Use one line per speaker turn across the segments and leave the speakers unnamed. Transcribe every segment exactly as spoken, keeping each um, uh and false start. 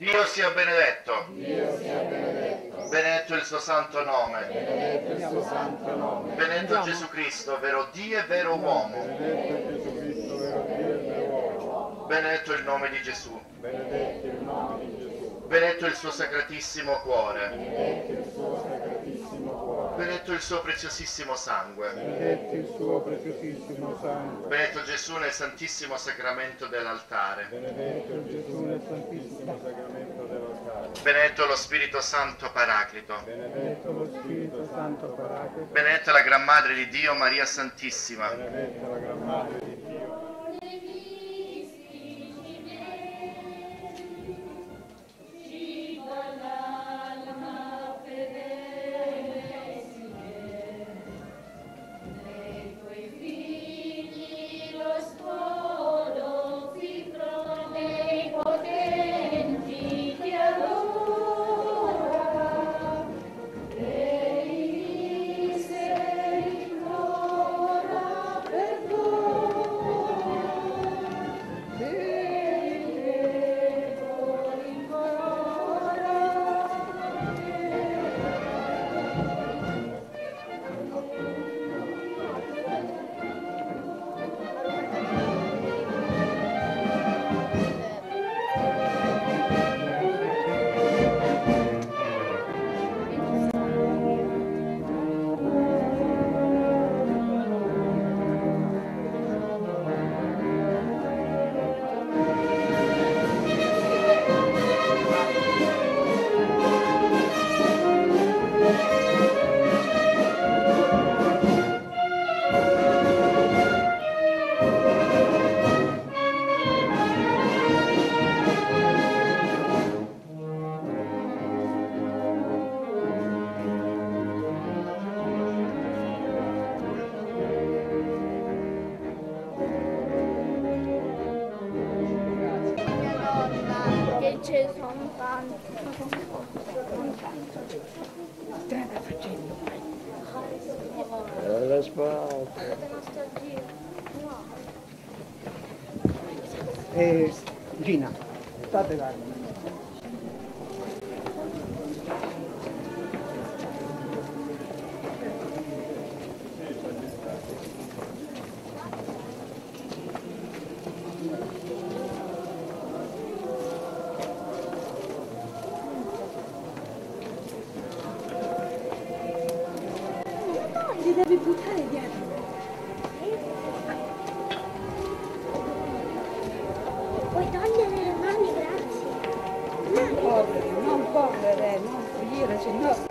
Dio sia benedetto.
Dio sia benedetto.
Benedetto il suo santo nome.
Benedetto il suo santo nome.
Benedetto Gesù Cristo, vero Dio e vero uomo.
Benedetto Gesù Cristo, vero Dio e vero uomo.
Benedetto il nome di Gesù.
Benedetto il nome di Gesù.
Benedetto il suo sacratissimo cuore.
Benedetto il suo sacratissimo cuore.
Benedetto il suo preziosissimo sangue.
Benedetto il suo preziosissimo sangue.
Benedetto Gesù nel santissimo sacramento dell'altare.
Benedetto Gesù nel santissimo sacramento dell'altare.
Benedetto lo Spirito Santo Paraclito.
Benedetto lo Spirito Santo Paraclito.
Benedetta la Gran Madre di Dio, Maria Santissima.
Benedetta la Gran Madre di Dio.
Ce ne sono tanti.
Strada facendo.
Alla spalla.
Eh, Gina, state là.
Li devi buttare dietro. Puoi togliere le mani, grazie.
Non correre, non correre, non fuggire, se no...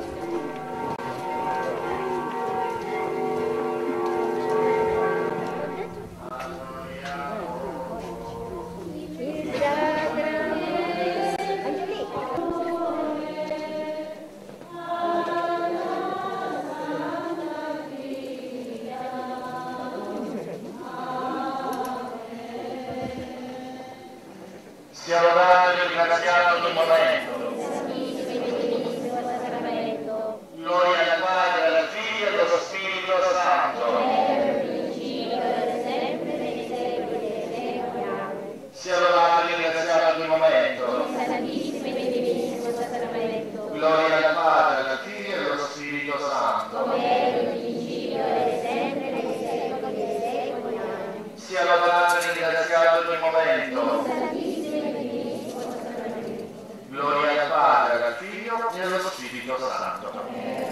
Sia lodato e ringraziato il momento. Gloria al Padre, al Figlio e allo Spirito Santo. Sia lodato e ringraziato il momento. Gloria al Padre, al Figlio e allo Spirito Santo. Sia lodato e ringraziato il momento. Gloria al Padre, al Figlio e allo Spirito Santo.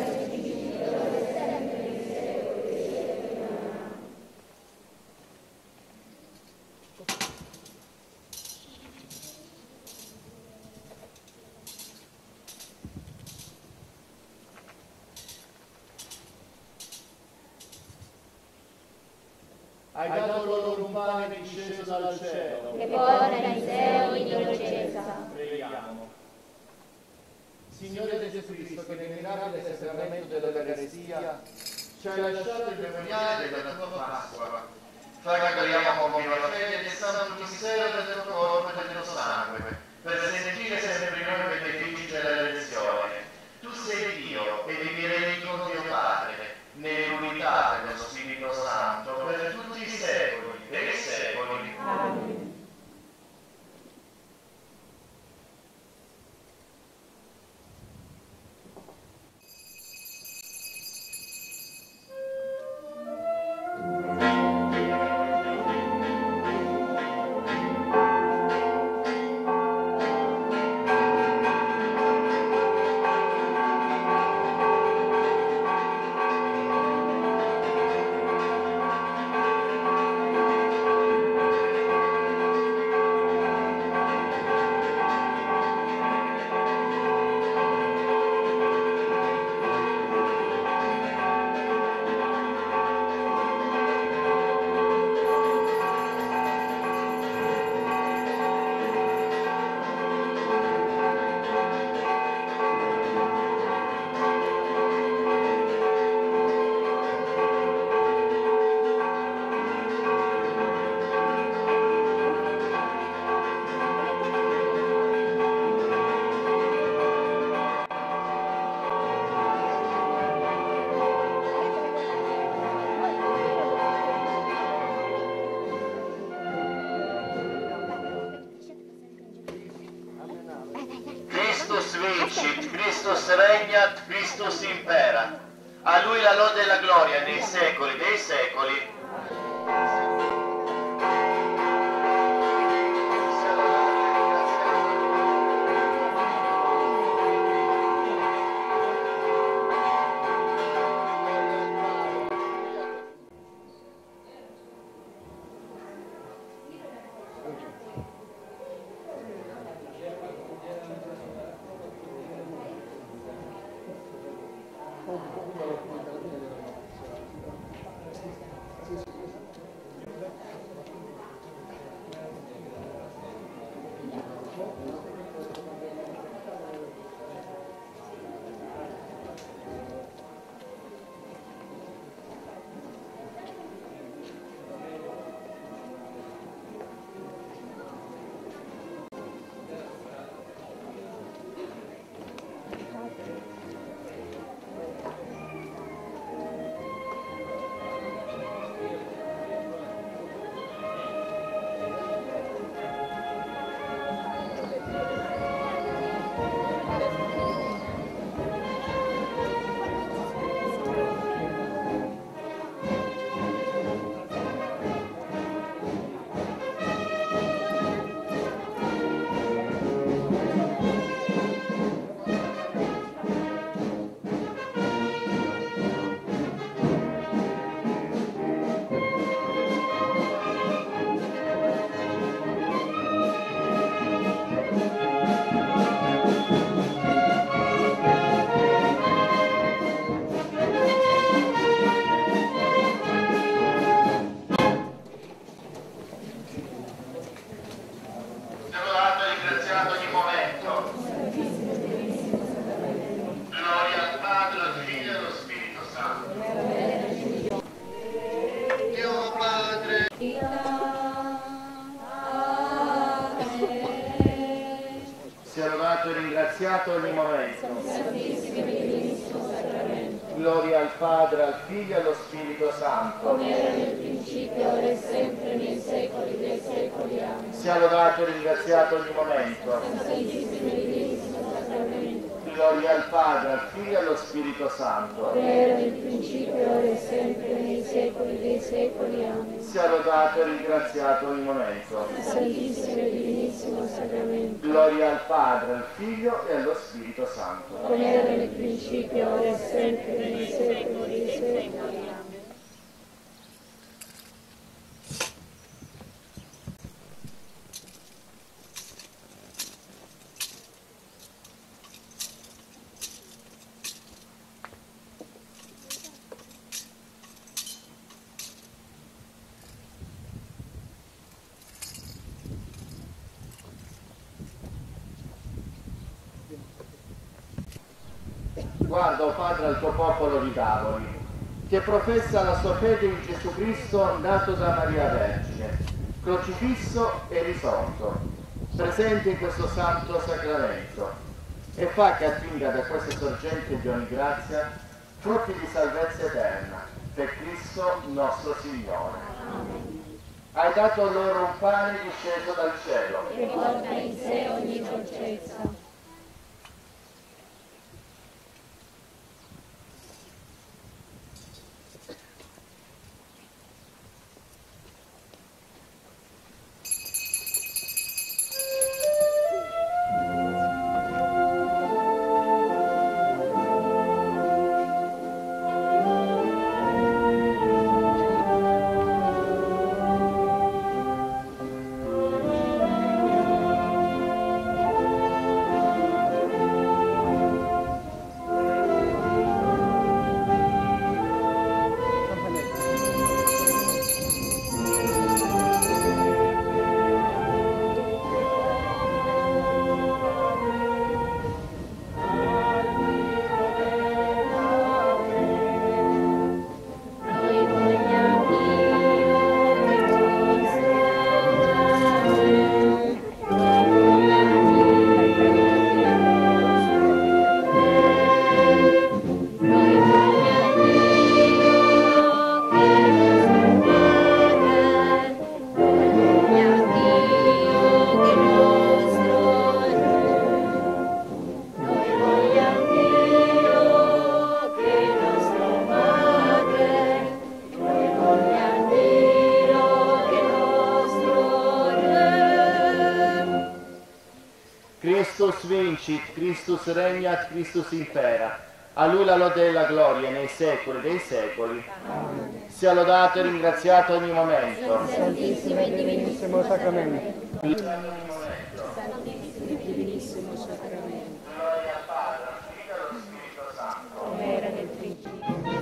Hai dato loro un pane disceso dal cielo.
E poi Eliseo in dolcezza.
Preghiamo. Signore Gesù Cristo, che nel mirabile sacramento dell'Eucaristia ci hai lasciato il memoriale della tua Pasqua, fai che adoriamo con viva fede il santo mistero del tuo corpo e del tuo sangue, per sentire sempre noi i benefici della redenzione. Tu sei Dio e vivrei con Dio Padre, nell'unità dello Spirito Santo, per tutti i secoli e i secoli.
Amen.
Christus regnat, Christus impera. A Lui la lode e la gloria nei secoli dei secoli.
Ogni momento. Gloria al Padre, al Figlio e allo Spirito Santo.
Come era nel principio, ora e sempre, nei secoli dei secoli. Amen.
Sia lodato e ringraziato ogni momento.
Santissimo e divinissimo sacramento.
Gloria al Padre, al Figlio e allo Spirito Santo.
Come era nel principio, ora e sempre, nei secoli dei secoli. Amen.
Sia lodato e ringraziato ogni momento.
Santissimo e divinissimo sacramento.
Gloria al Padre, al Figlio e allo Spirito Santo.
Come era nel principio, ora e sempre, nei secoli dei secoli. Amen.
Guarda, o Padre, al tuo popolo di tavoli, che professa la sua fede in Gesù Cristo nato da Maria Vergine, crocifisso e risorto, presente in questo santo sacramento, e fa che attinga da queste sorgenti di ogni grazia frutti di salvezza eterna, per Cristo nostro Signore. Hai dato loro un pane disceso dal cielo,
Che porta in sé ogni dolcezza.
Christus vincit, Christus regnat, Christus impera. A Lui la lode e la gloria nei secoli dei secoli. Sia lodato e ringraziato ogni momento.
Santissimo e Divinissimo Sacramento.
Divinissimo Sacramento.
Gloria al Padre, al Figlio e allo Spirito Santo.
Come era nel principio.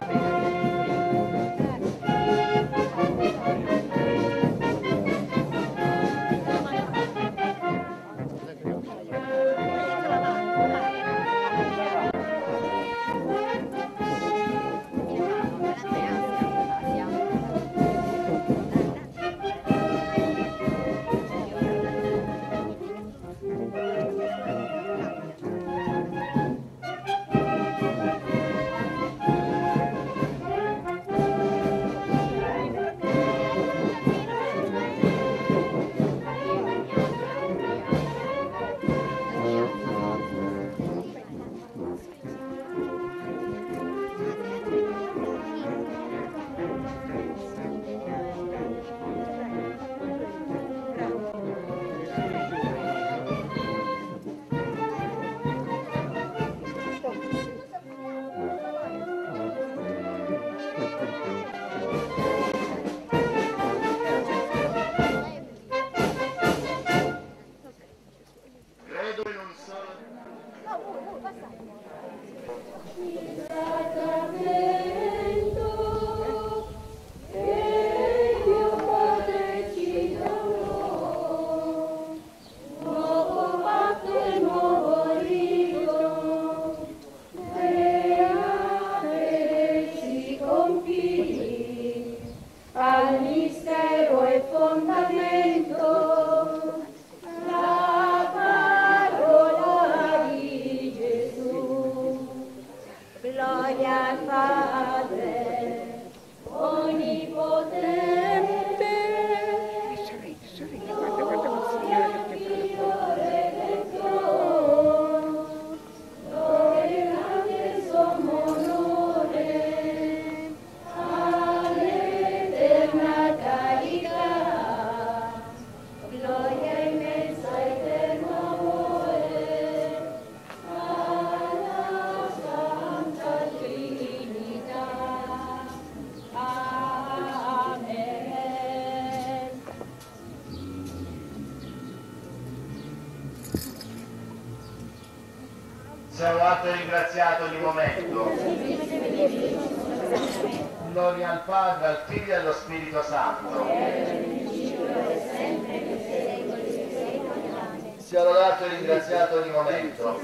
Credo in un solo
al mistero e fondamento, la parola di Gesù. Gloria al Padre onnipotente,
Guarda, guarda come si chiama che
Dio Redentore, gloria grande e sommo onore, all'eterna carità, gloria immensa eterno amore, alla Santa Trinità. Amen.
sia lodato e ringraziato ogni momento. Gloria al Padre, al Figlio e allo Spirito Santo. Sia lodato e ringraziato ogni momento.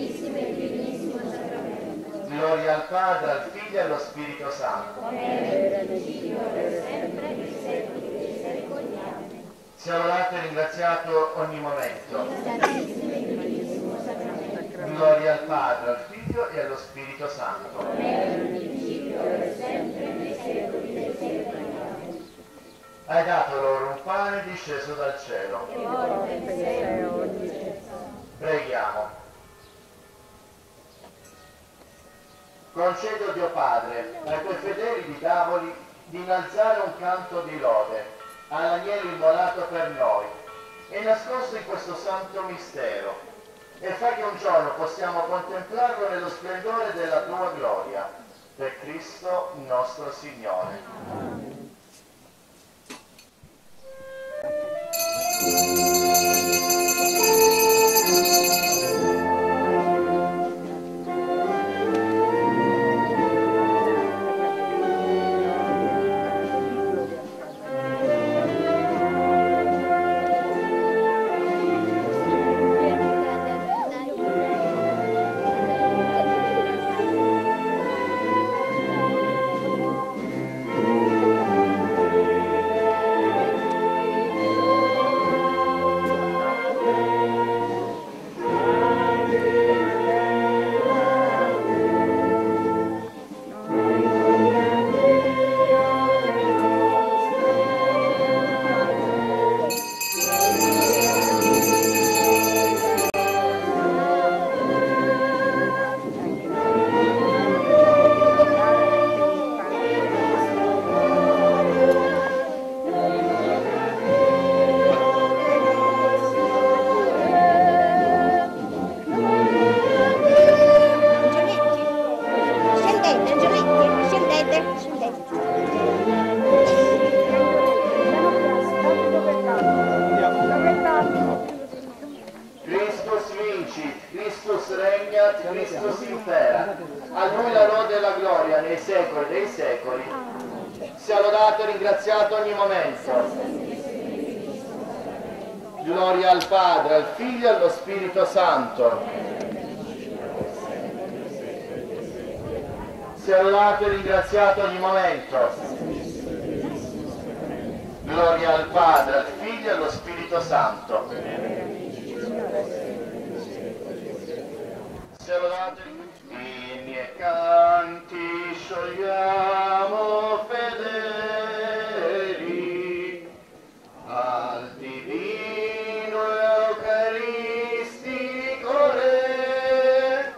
Gloria al Padre, al Figlio e allo Spirito Santo. Sia lodato e ringraziato ogni momento. Gloria al Padre, al Figlio e allo Spirito Santo. Hai dato loro un pane disceso dal cielo. Preghiamo. Concedo, Dio Padre, ai tuoi fedeli di Tavoli di innalzare un canto di lode all'agnello immolato per noi e nascosto in questo santo mistero, e fa che un giorno possiamo contemplarlo nello splendore della tua gloria. Per Cristo nostro Signore.
Amen.
beati Cristo si impera. A Lui la lode e la gloria nei secoli dei secoli. Sia lodato e ringraziato ogni momento. Gloria al Padre, al Figlio e allo Spirito Santo. Sia lodato e ringraziato ogni momento. Gloria al Padre, al Figlio e allo Spirito Santo. Sia lodato i miei canti sciogliamo fedeli al divino eucaristico Re.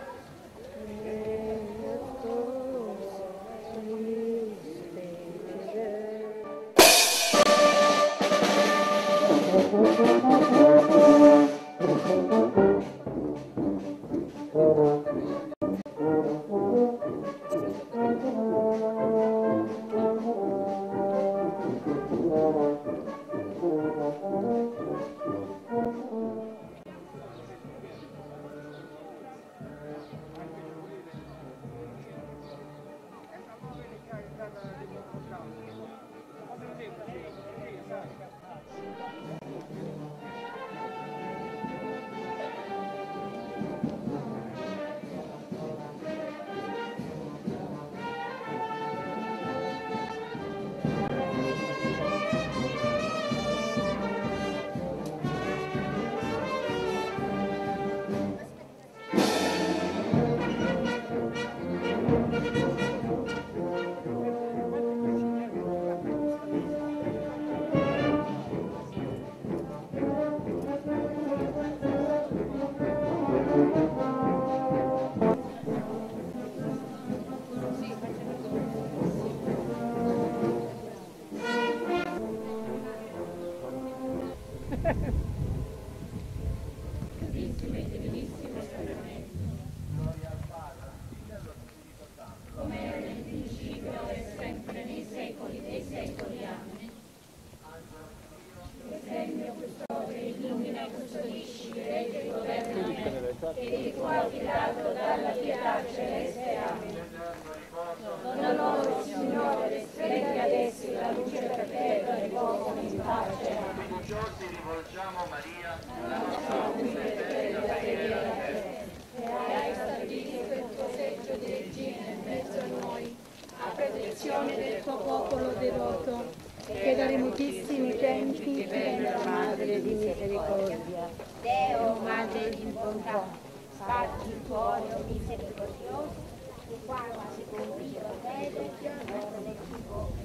Del tuo popolo devoto, che da remotissimi tempi diventa madre di misericordia.
Deo, madre di bontà, spargi il cuore misericordioso, tu quando si compie la fede, non è più poco.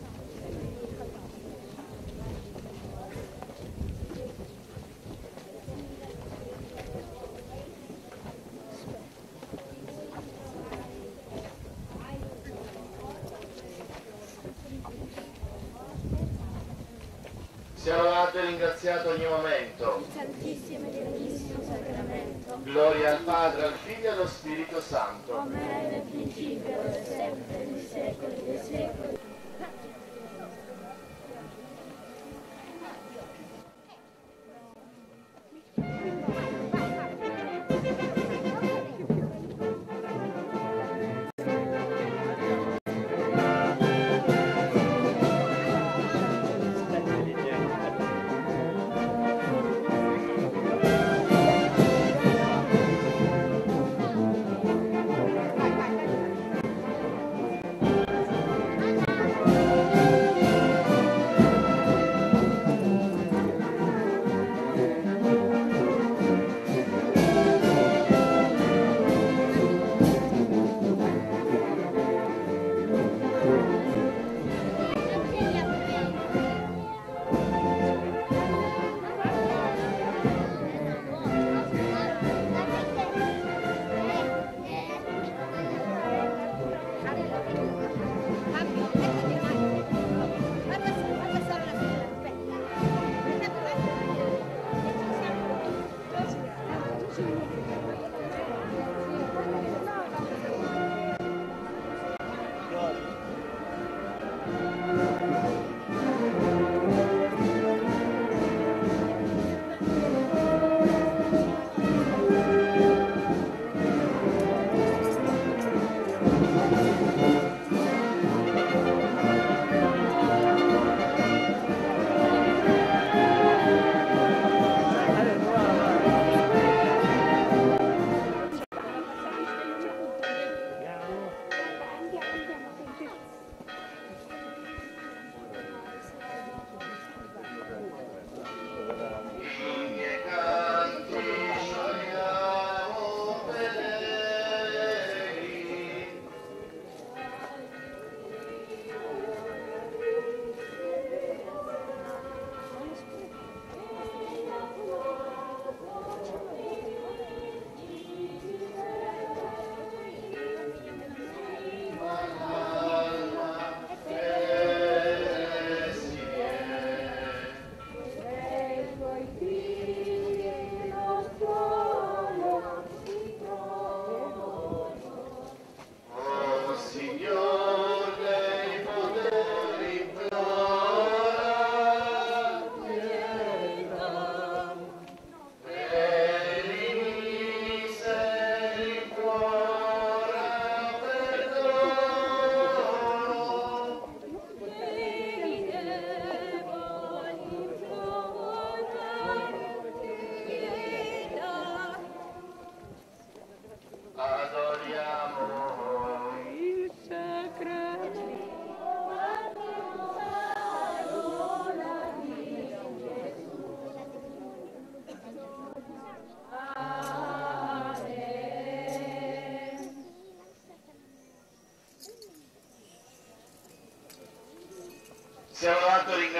Sia lodato e ringraziato ogni momento.
Santissimo e divinissimo sacramento,
Gloria al Padre, al Figlio e allo Spirito Santo.
come era nel principio, ora e sempre, nei secoli dei secoli.
Sia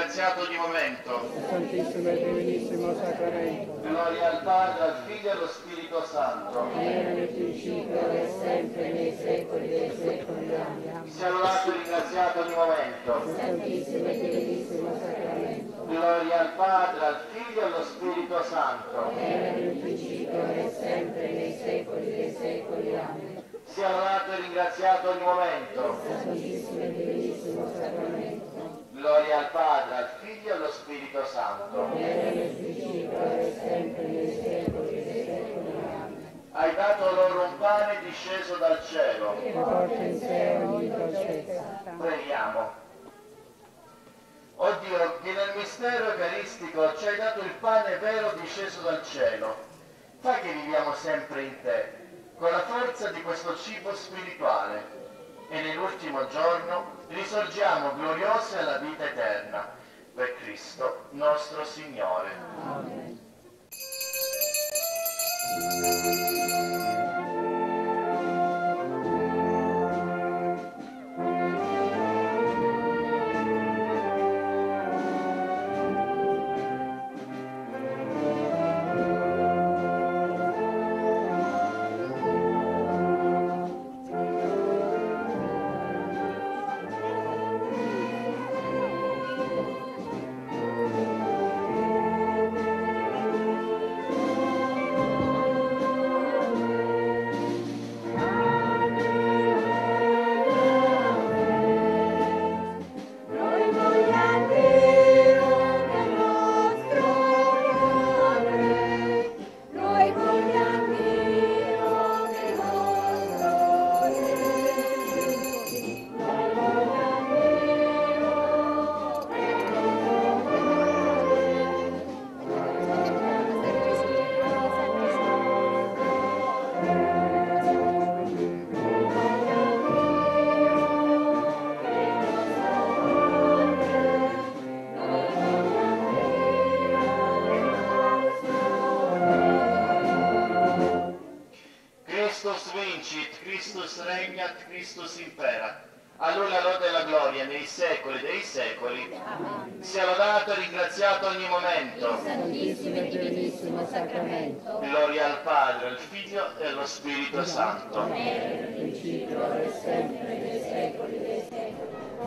ringraziato ogni momento.
Santissimo e Divinissimo Sacramento.
Gloria al Padre, al Figlio e allo Spirito Santo.
Come era nel principio, ora e sempre, nei secoli dei secoli. Amen.
Sia lodato e ringraziato ogni momento.
Santissimo e Divinissimo Sacramento.
Gloria al Padre, al Figlio e allo Spirito Santo.
Come era nel principio, ora e sempre, nei secoli dei secoli. Amen.
Sia lodato e ringraziato ogni momento.
Santissimo e Divinissimo Sacramento.
Gloria al Padre, al Figlio e allo Spirito Santo.
Come era nel principio, ora e sempre, nei secoli dei secoli. Amen.
Hai dato loro un pane disceso dal cielo.
Che porta in sé ogni dolcezza.
Preghiamo. O Dio, che nel mistero eucaristico ci hai dato il pane vero disceso dal cielo, fa che viviamo sempre in te, con la forza di questo cibo spirituale, e nell'ultimo giorno risorgiamo gloriosi alla vita eterna, per Cristo nostro Signore.
Amen.
Christus vincit, Christus regnat, Christus imperat. A Lui la lode e la gloria nei secoli dei secoli. Sia lodato e ringraziato ogni momento.
Santissimo e Divinissimo Sacramento.
Gloria al Padre, al Figlio e allo Spirito Santo.
Nel principio, ora e sempre, nei secoli dei secoli.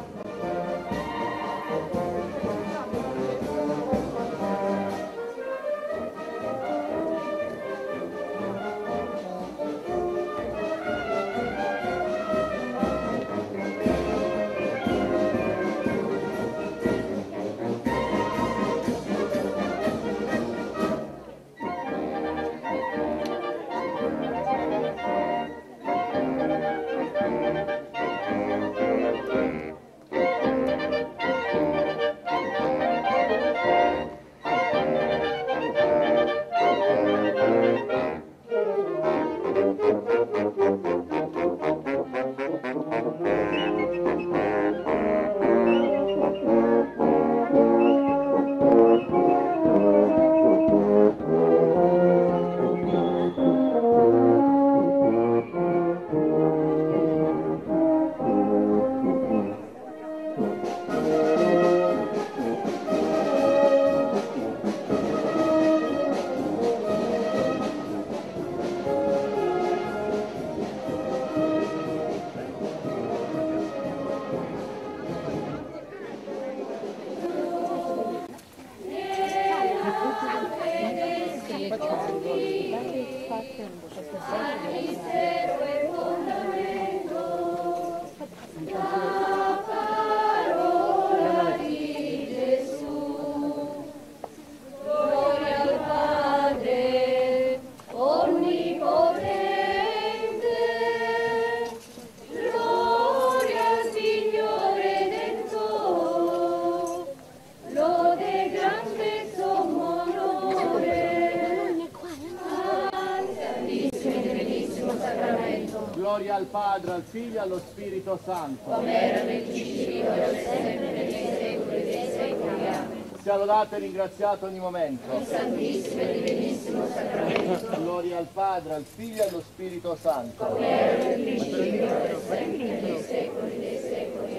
Gloria al Padre, al Figlio e allo Spirito Santo.
Come era nel principio, ora e sempre, nei secoli dei secoli. Amen.
Sia lodato e ringraziato ogni momento.
Il Santissimo e Divinissimo Sacramento.
Gloria al Padre, al Figlio e allo Spirito Santo.
Come era nel principio, ora e sempre, nei secoli dei secoli. Amen.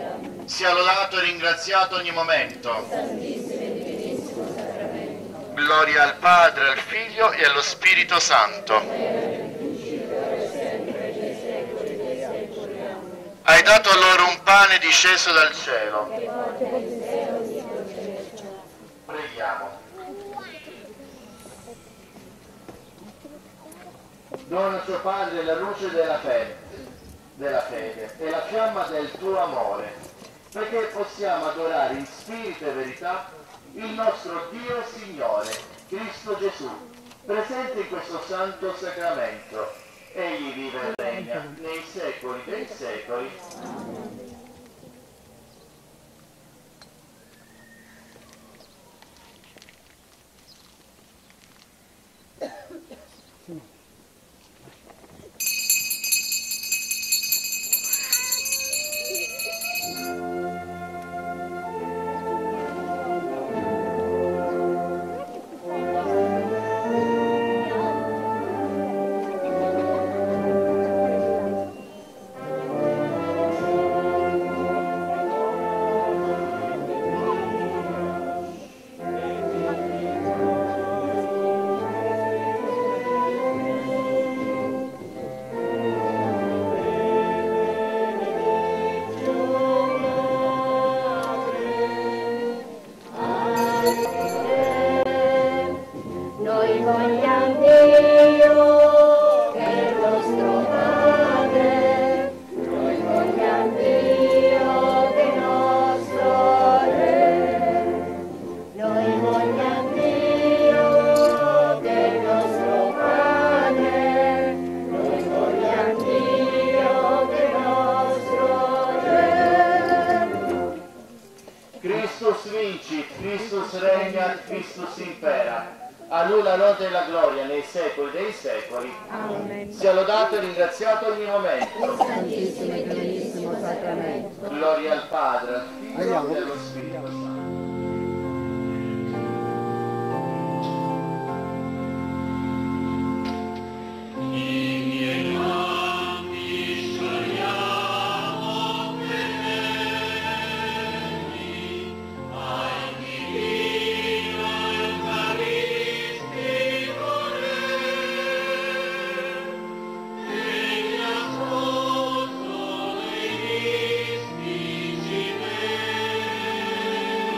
sia lodato e ringraziato ogni momento. Gloria al Padre, al Figlio e allo Spirito Santo. Hai dato loro un pane disceso dal cielo. Preghiamo. Dona a tuo Padre la luce della fede, della fede e la fiamma del tuo amore, perché possiamo adorare in spirito e verità il nostro Dio e Signore, Cristo Gesù, presente in questo santo sacramento. Egli vive e regna nei secoli dei secoli. Christus vincit, Christus regna, Christus impera. A Lui la lode e la gloria nei secoli dei secoli.
Amen.
Sia lodato e ringraziato ogni momento.
Santissimo e Benissimo Sacramento.
Gloria al Padre, al Figlio e allo Spirito Santo.
Amen.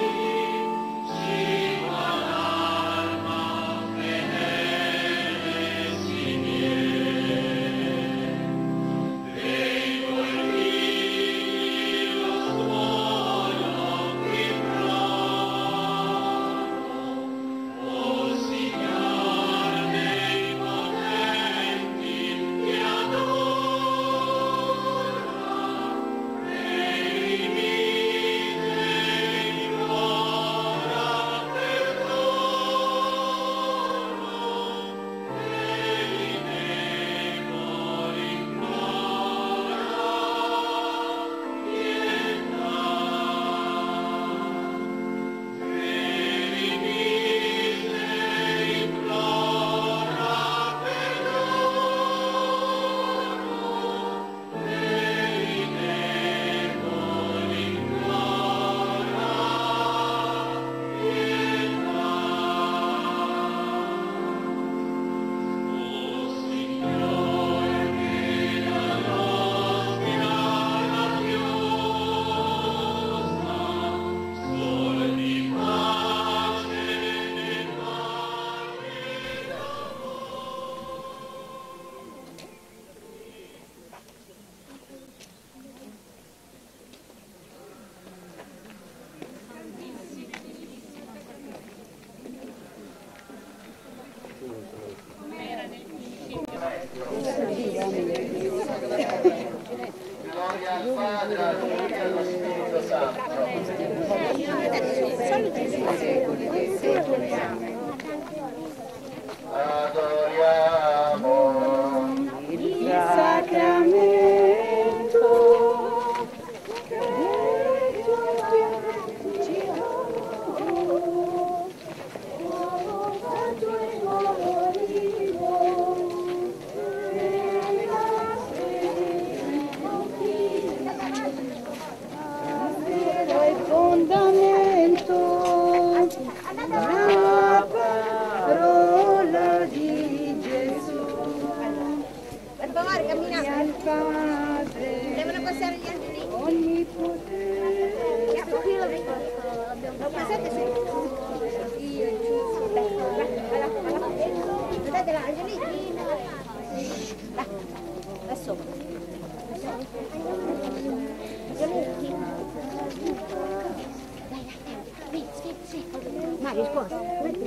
Sì, scusa.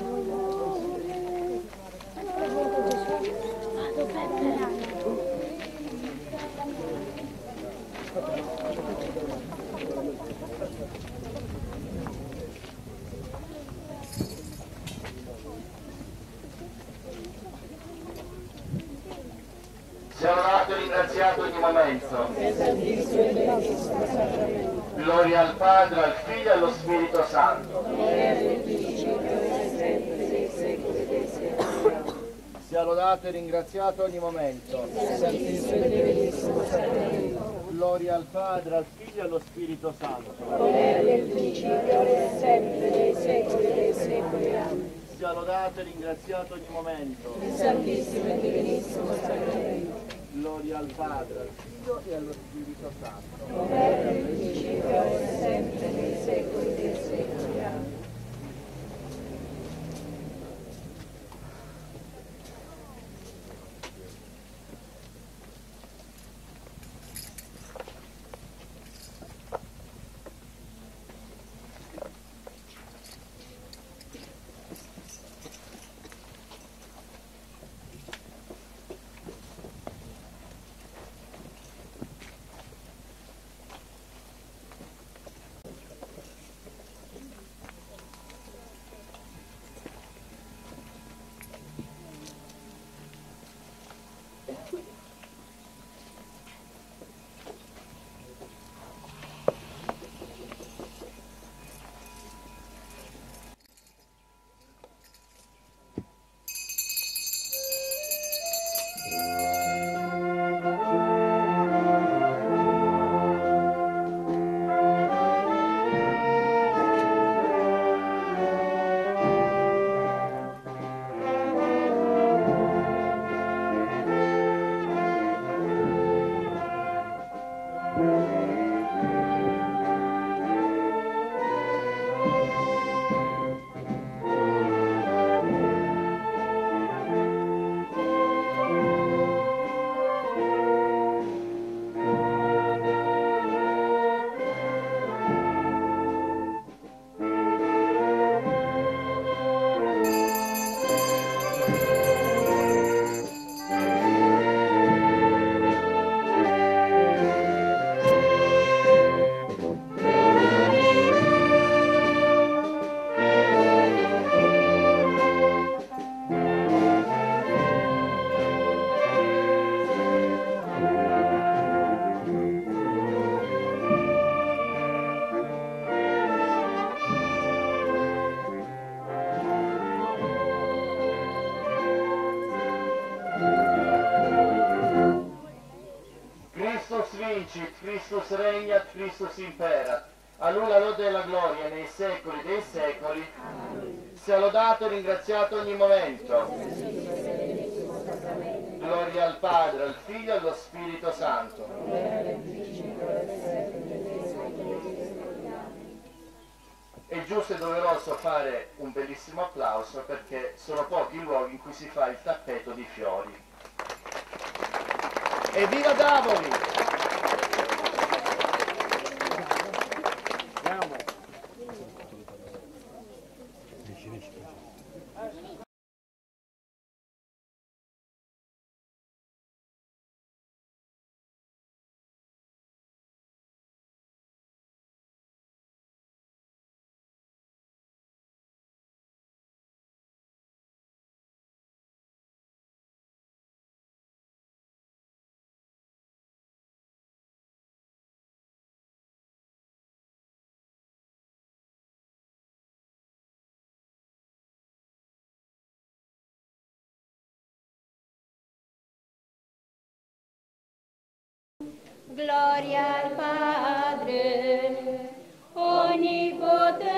Sia lodato e ringraziato ogni momento. Gloria al Padre, al Figlio e allo Spirito Santo.
Sia lodato e ringraziato ogni momento. Gloria al Padre, al Figlio e allo Spirito Santo. Sia lodato e ringraziato ogni momento. Gloria al Padre, al Figlio e allo Spirito Santo.
vincit, Christus regnat, Christus imperat. A lui la lode e la gloria nei secoli dei secoli. Sia lodato e ringraziato ogni momento. Gloria al Padre, al Figlio e allo Spirito Santo. È giusto e doveroso fare un bellissimo applauso perché sono pochi i luoghi in cui si fa il tappeto di fiori. Evviva Davoli!
Gloria al Padre onnipotente,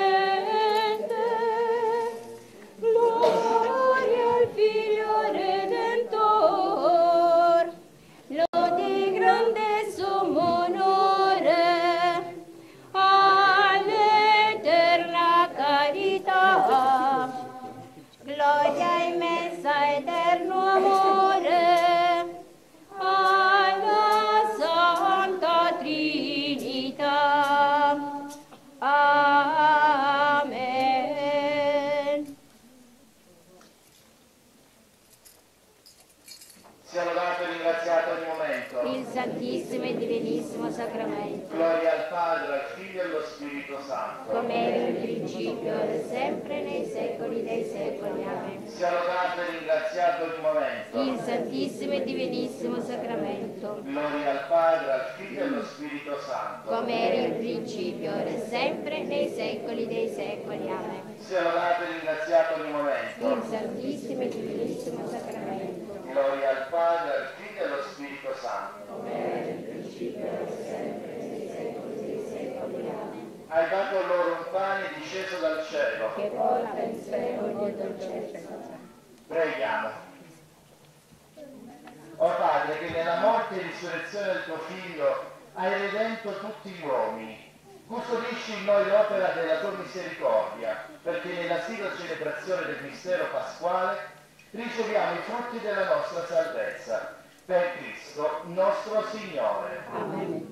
gloria al Figlio Redentor, lode grande sommo onore all'eterna carità, gloria immensa eterno amore alla Santa Trinità. Amen. divinissimo sacramento,
Gloria al Padre, al Figlio e allo Spirito Santo.
come era in principio, ora e sempre, nei secoli dei secoli. Amen.
Sia lodato e ringraziato il momento.
Il Santissimo e Divinissimo Sacramento,
Gloria al Padre, al Figlio e allo Spirito Santo.
come era in principio, ora e sempre, nei secoli dei secoli. Amen.
Sia lodato e ringraziato il momento.
Il Santissimo e Divinissimo Sacramento,
Gloria al Padre, al Figlio e allo Spirito Santo. Hai dato loro un pane disceso dal cielo.
che vola per il secolo e dolcezza.
Preghiamo. O Padre, che nella morte e risurrezione del tuo Figlio hai redento tutti gli uomini, custodisci in noi l'opera della tua misericordia, perché nella siga celebrazione del mistero pasquale riceviamo i frutti della nostra salvezza. Per Cristo nostro Signore.
Amen.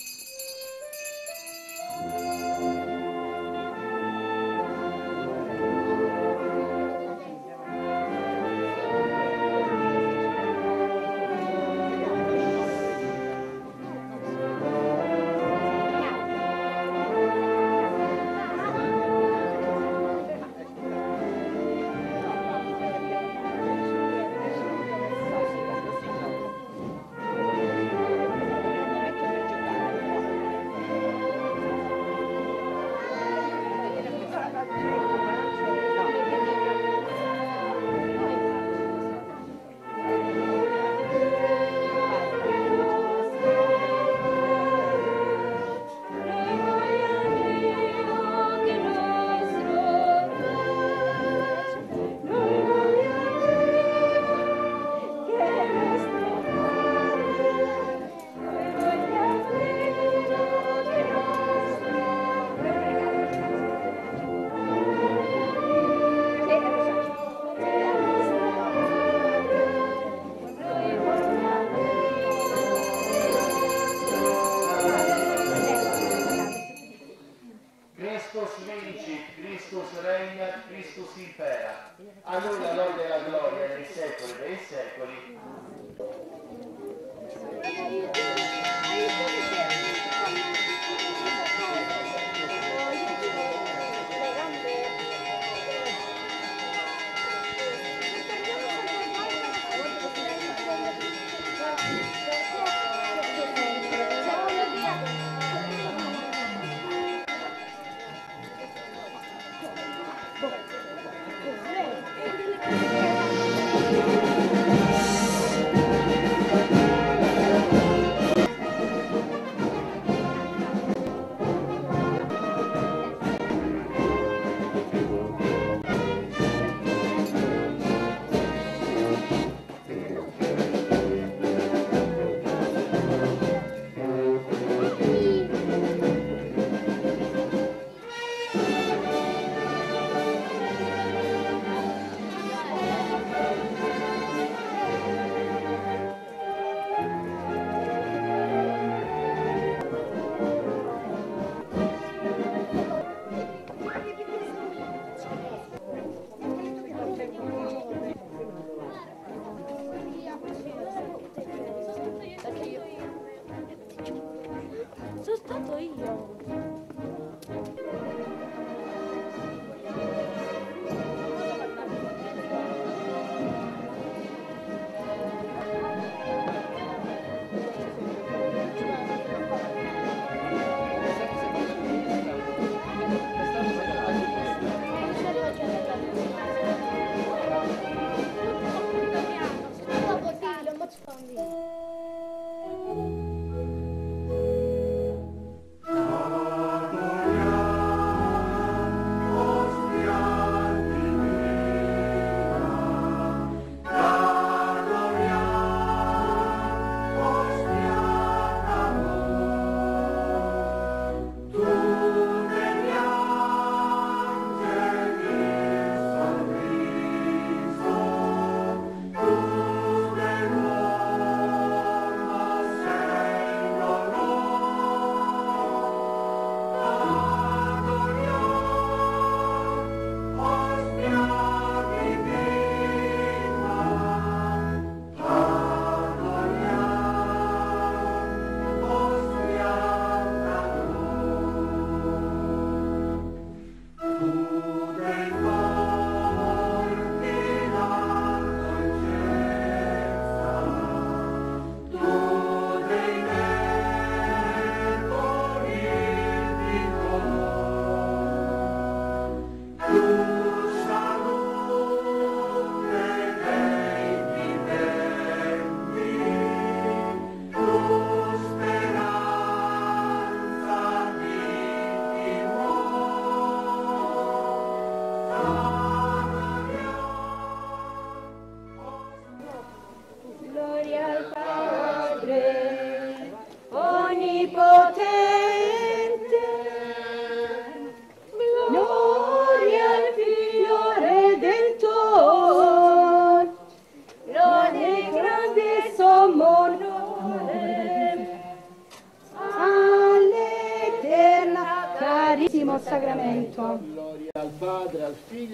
Christus vincit, Christus regna, Christus impera. A lui la lode e la gloria nei secoli dei secoli.
Amen.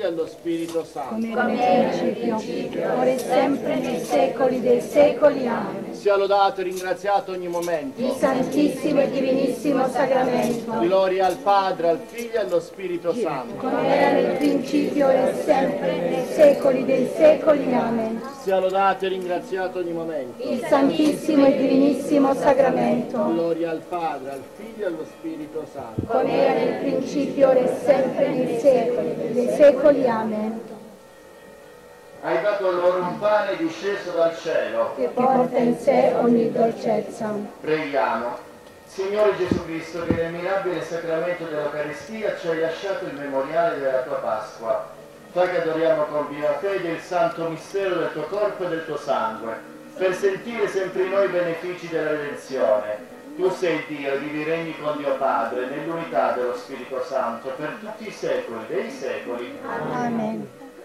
allo Spirito Santo.
come era nel principio, ora e sempre nei secoli dei secoli. Amen.
Sia lodato e ringraziato ogni momento.
Il Santissimo e Divinissimo Sacramento,
Gloria al Padre, al Figlio e allo Spirito Santo.
come era nel principio, ora e sempre nei secoli dei secoli. Amen.
Sia lodato e ringraziato ogni momento.
Il Santissimo e Divinissimo Sacramento,
Gloria al Padre, al Figlio e allo Spirito Santo.
come era nel principio, ora e sempre nei secoli dei secoli. Amen.
Hai dato loro un pane disceso dal cielo.
Che porta in sé ogni dolcezza.
Preghiamo. Signore Gesù Cristo, che nel mirabile sacramento dell'Eucaristia ci hai lasciato il memoriale della tua Pasqua, fa che adoriamo con viva fede il santo mistero del tuo corpo e del tuo sangue, per sentire sempre in noi i benefici della redenzione. Tu sei Dio, vivi regni con Dio Padre, nell'unità dello Spirito Santo, per tutti i secoli dei secoli.
Amen.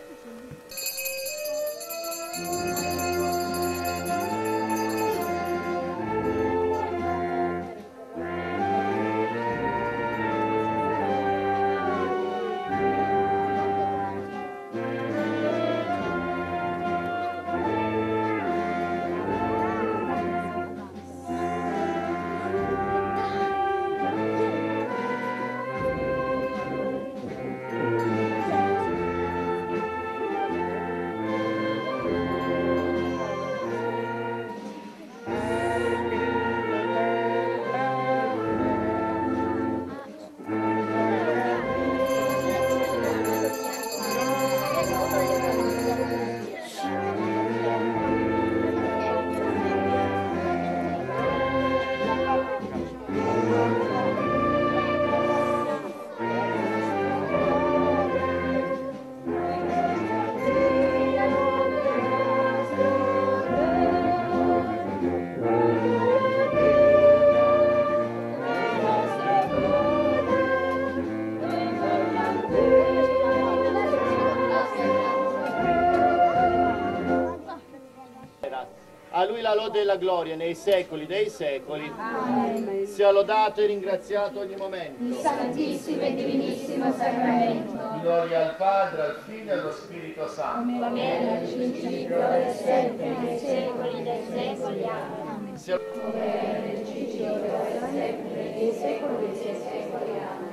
A Lui la lode e la gloria nei secoli dei secoli. Amen. Sia lodato e ringraziato ogni momento.
Il Santissimo e Divinissimo Sacramento,
Gloria al Padre, al Figlio e allo Spirito Santo.
come era nel principio, ora e sempre nei secoli dei secoli. Amen.
Sia...
Come era nel principio, ora e sempre nei secoli dei secoli. Amen.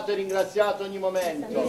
lodato e ringraziato ogni momento.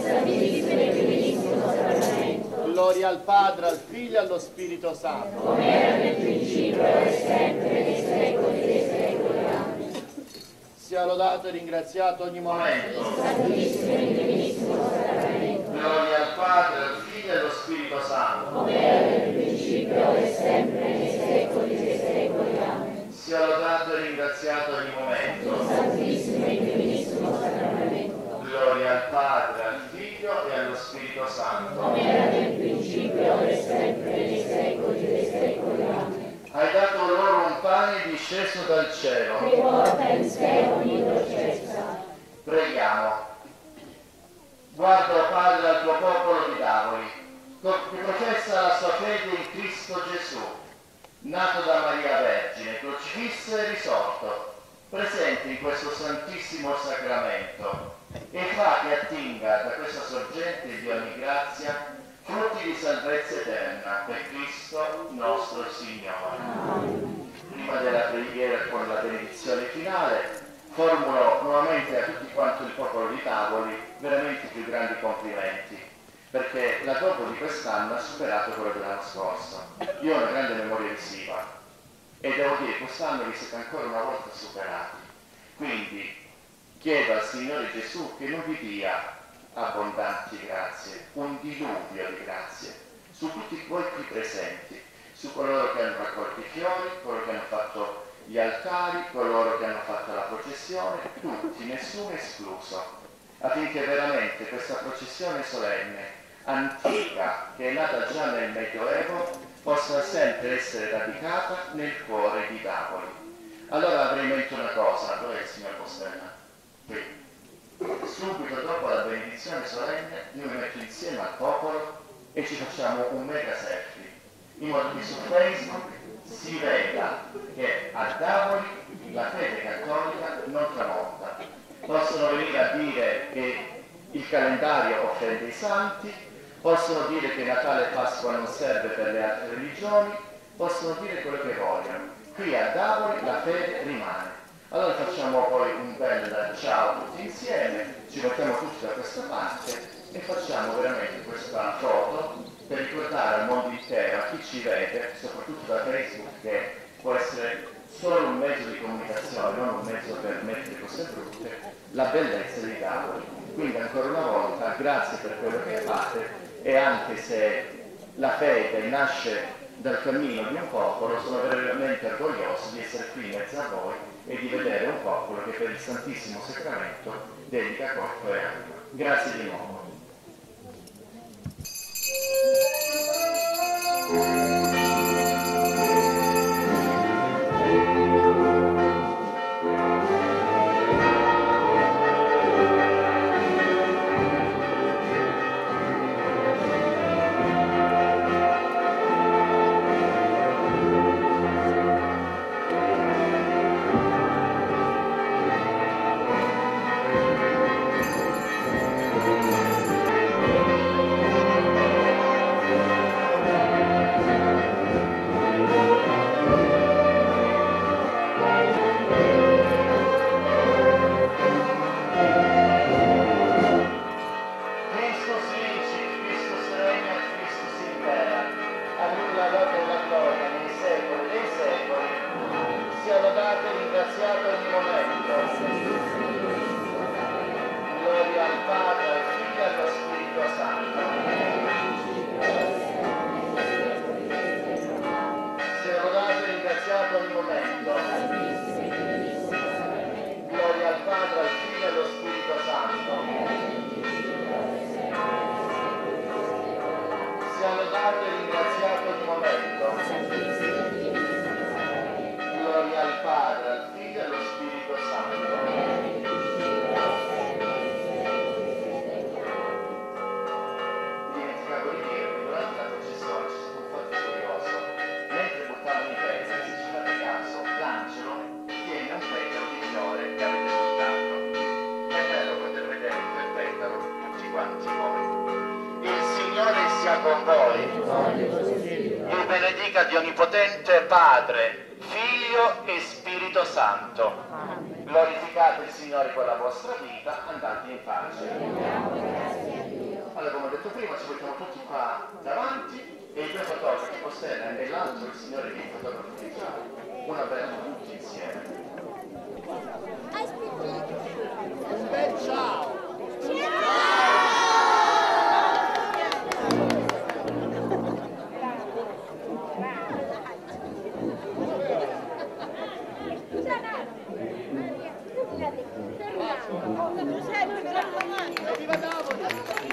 Gloria al Padre, al Figlio e allo Spirito Santo.
Come era nel principio e sempre nei secoli dei secoli. Amen.
Sia lodato e ringraziato ogni momento.
Santissimo e divinissimo sacramento.
Gloria al Padre, al Figlio e allo Spirito Santo.
Come era nel principio e sempre nei secoli dei secoli. Amen.
Sia lodato e ringraziato ogni momento.
Santissimo e divinissimo sacramento.
Gloria al Padre, al Figlio e allo Spirito Santo.
Come era nel principio e sempre nei secoli dei secoli. Amen.
Hai dato loro un pane disceso dal cielo.
Che porta in sé ogni dolcezza.
Preghiamo. Guarda, o Padre, al tuo popolo di Davoli, che professa la sua fede in Cristo Gesù, nato da Maria Vergine, crocifisso e risorto, presente in questo santissimo sacramento, e fa che attinga da questa sorgente di ogni grazia frutti di salvezza eterna per Cristo nostro Signore. Prima della preghiera con la benedizione finale, formulo nuovamente a tutti quanti il popolo di Tavoli veramente i più grandi complimenti, perché la dopo di quest'anno ha superato quello dell'anno scorso. Io ho una grande memoria visiva e devo dire che quest'anno vi siete ancora una volta superati. Quindi chiedo al Signore Gesù che non vi dia abbondanti grazie, un diluvio di grazie su tutti voi qui presenti, su coloro che hanno raccolto i fiori, coloro che hanno fatto gli altari, coloro che hanno fatto la processione, tutti, nessuno escluso, affinché veramente questa processione solenne, antica, che è nata già nel Medioevo, possa sempre essere radicata nel cuore di Davoli. Allora avrei in mente una cosa, dove è il signor Postella? Qui. Subito dopo la benedizione solenne io mi metto insieme al popolo e ci facciamo un mega selfie, in modo che su Facebook si veda che a Davoli la fede cattolica non tramonta. Possono venire a dire che il calendario offende i santi, possono dire che Natale e Pasqua non serve per le altre religioni, possono dire quello che vogliono. Qui a Davoli la fede rimane. Allora facciamo poi un bel ciao tutti insieme, ci mettiamo tutti da questa parte e facciamo veramente questa foto per ricordare al mondo intero, a chi ci vede, soprattutto da Facebook, che può essere solo un mezzo di comunicazione, non un mezzo per mettere cose brutte, la bellezza di Davoli. Quindi ancora una volta grazie per quello che fate, e anche se la fede nasce dal cammino di un popolo, sono veramente orgoglioso di essere qui in mezzo a voi e di vedere un popolo che per il Santissimo Sacramento dedica corpo e anima. Grazie di nuovo. Con voi, il benedica di Onnipotente Padre, Figlio e Spirito Santo.
Glorificate il Signore con la vostra vita, andate in pace. Allora, come ho detto prima, ci mettiamo tutti qua davanti e i due fotografi, Postella e l'altro, il Signore che è il fotografo ufficiale. Un abbraccio a tutti insieme.
Un bel ciao! Viva Napoli!